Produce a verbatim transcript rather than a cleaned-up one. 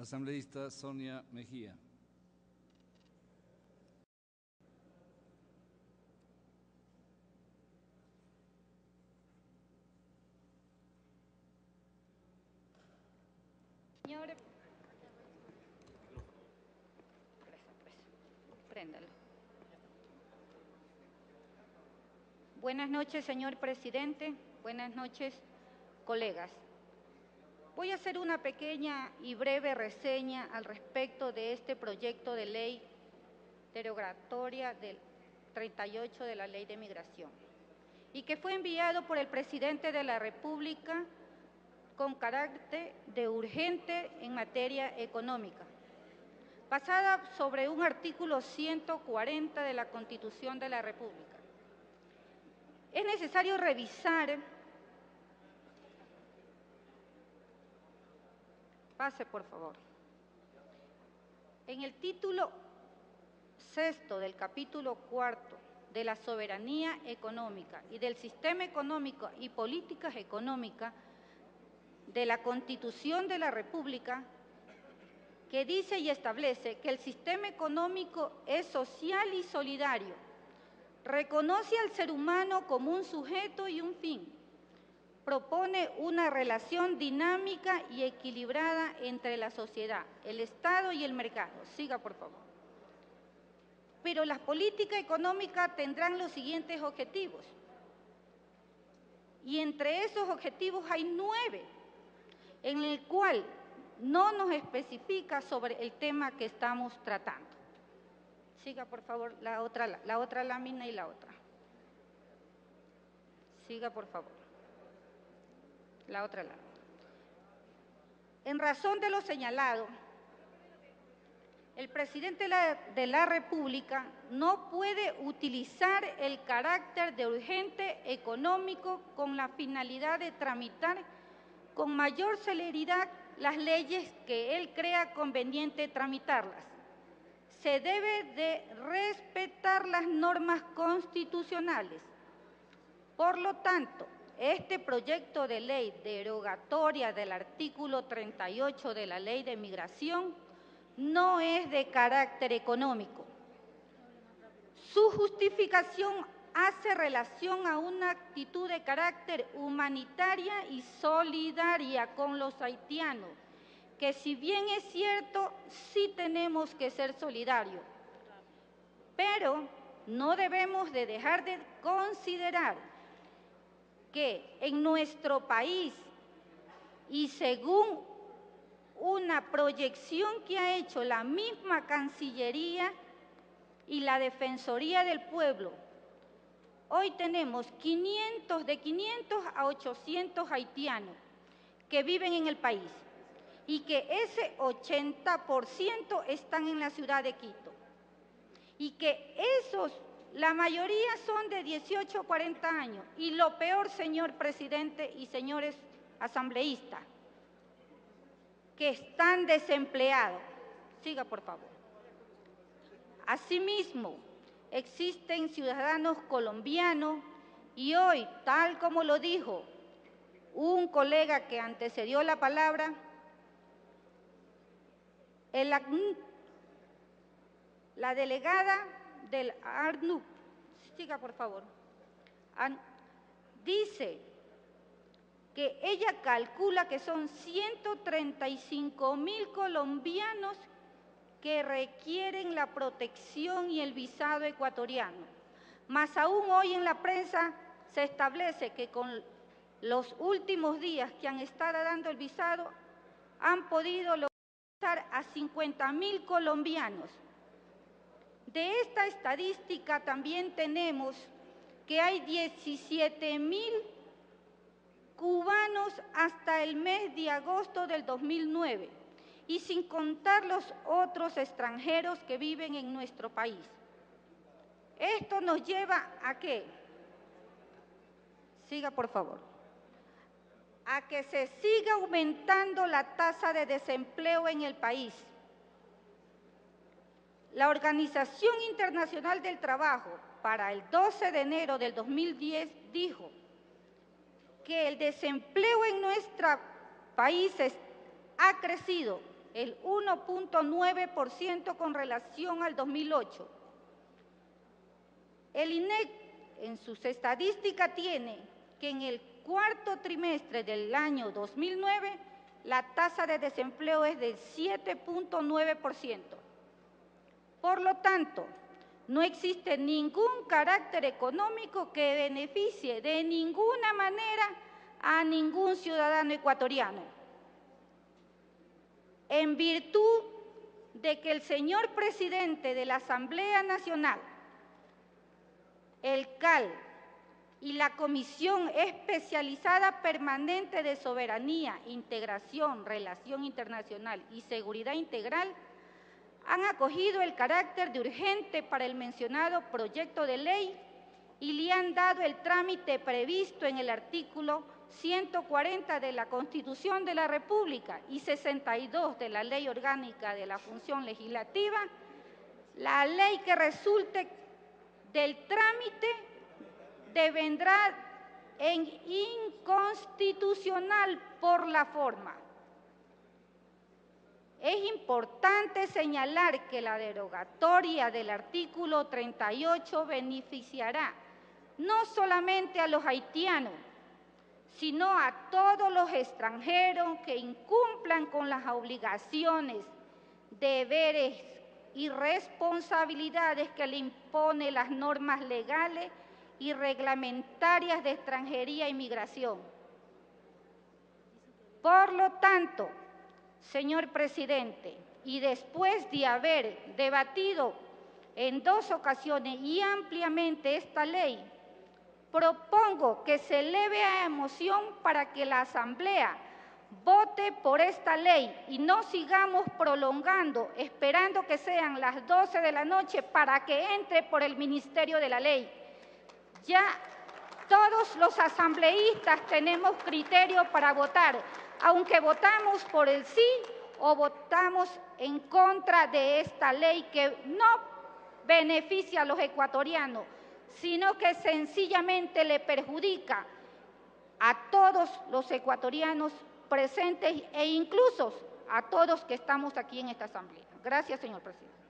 Asambleísta Sonia Mejía. Señor, préndalo. Buenas noches, señor presidente. Buenas noches, colegas. Voy a hacer una pequeña y breve reseña al respecto de este proyecto de ley derogatoria del treinta y ocho de la Ley de Migración y que fue enviado por el presidente de la República con carácter de urgente en materia económica, basada sobre un artículo ciento cuarenta de la Constitución de la República. Es necesario revisar, pase por favor, en el título sexto del capítulo cuarto de la soberanía económica y del sistema económico y políticas económicas de la Constitución de la República, que dice y establece que el sistema económico es social y solidario, reconoce al ser humano como un sujeto y un fin, propone una relación dinámica y equilibrada entre la sociedad, el Estado y el mercado. Siga, por favor. Pero las políticas económicas tendrán los siguientes objetivos, y entre esos objetivos hay nueve, en el cual no nos especifica sobre el tema que estamos tratando. Siga, por favor, la otra, la otra lámina y la otra. Siga, por favor. La otra lámina. En razón de lo señalado, el presidente de la, de la República no puede utilizar el carácter de urgente económico con la finalidad de tramitar con mayor celeridad las leyes que él crea conveniente tramitarlas. Se debe de respetar las normas constitucionales. Por lo tanto, este proyecto de ley derogatoria del artículo treinta y ocho de la Ley de Migración no es de carácter económico. Su justificación hace relación a una actitud de carácter humanitaria y solidaria con los haitianos, que si bien es cierto, sí tenemos que ser solidarios, pero no debemos de dejar de considerar que en nuestro país, y según una proyección que ha hecho la misma Cancillería y la Defensoría del Pueblo, hoy tenemos quinientos, de quinientos a ochocientos haitianos que viven en el país y que ese ochenta por ciento están en la ciudad de Quito y que esos, la mayoría son de dieciocho a cuarenta años y lo peor, señor presidente y señores asambleístas, que están desempleados. Siga, por favor. Asimismo, existen ciudadanos colombianos y hoy, tal como lo dijo un colega que antecedió la palabra, el A C N U P, la delegada del A C N U P, siga por favor, dice que ella calcula que son ciento treinta y cinco mil colombianos que requieren la protección y el visado ecuatoriano. Más aún hoy en la prensa se establece que con los últimos días que han estado dando el visado, han podido lograr a cincuenta mil colombianos. De esta estadística también tenemos que hay diecisiete mil cubanos hasta el mes de agosto del dos mil nueve, y sin contar los otros extranjeros que viven en nuestro país. Esto nos lleva a qué, siga por favor, a que se siga aumentando la tasa de desempleo en el país. La Organización Internacional del Trabajo para el doce de enero del dos mil diez dijo que el desempleo en nuestro país ha crecido el uno punto nueve por ciento con relación al dos mil ocho. El INEC en sus estadísticas tiene que en el cuarto trimestre del año dos mil nueve la tasa de desempleo es del siete punto nueve por ciento. Por lo tanto, no existe ningún carácter económico que beneficie de ninguna manera a ningún ciudadano ecuatoriano. En virtud de que el señor presidente de la Asamblea Nacional, el C A L y la Comisión Especializada Permanente de Soberanía, Integración, Relación Internacional y Seguridad Integral, han acogido el carácter de urgente para el mencionado proyecto de ley y le han dado el trámite previsto en el artículo ciento cuarenta de la Constitución de la República y sesenta y dos de la Ley Orgánica de la Función Legislativa, la ley que resulte del trámite devendrá en inconstitucional por la forma. Es importante señalar que la derogatoria del artículo treinta y ocho beneficiará no solamente a los haitianos, sino a todos los extranjeros que incumplan con las obligaciones, deberes y responsabilidades que le imponen las normas legales y reglamentarias de extranjería e inmigración. Por lo tanto, señor presidente, y después de haber debatido en dos ocasiones y ampliamente esta ley, propongo que se eleve a moción para que la Asamblea vote por esta ley y no sigamos prolongando, esperando que sean las doce de la noche para que entre por el Ministerio de la Ley. Ya todos los asambleístas tenemos criterio para votar, aunque votamos por el sí o votamos en contra de esta ley que no beneficia a los ecuatorianos, sino que sencillamente le perjudica a todos los ecuatorianos presentes e incluso a todos que estamos aquí en esta asamblea. Gracias, señor presidente.